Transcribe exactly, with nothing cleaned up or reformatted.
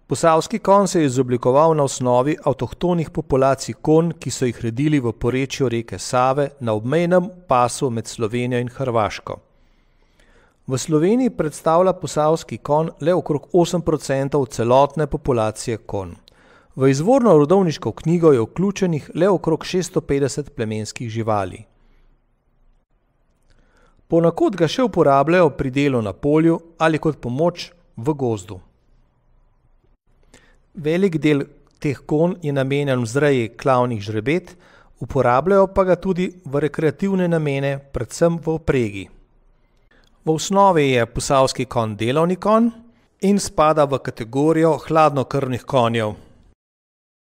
Posavski konj se je izoblikoval na osnovi avtohtonih populacij konj, ki so jih redili v porečju reke Save na obmejnem pasu med Slovenijo in Hrvaško. V Sloveniji predstavlja posavski konj le okrog osem procentov celotne populacije konj. V izvorno rodovniško knjigo je vključenih le okrog šeststo petdeset plemenskih živali. Ponekod ga še uporabljajo pri delu na polju ali kot pomoč v gozdu. Velik del teh konj je namenjen vzreji klavnih žrebet, uporabljajo pa ga tudi v rekreativne namene, predvsem v vpregi. V osnovi je posavski konj delovni konj in spada v kategorijo hladnokrvnih konjev.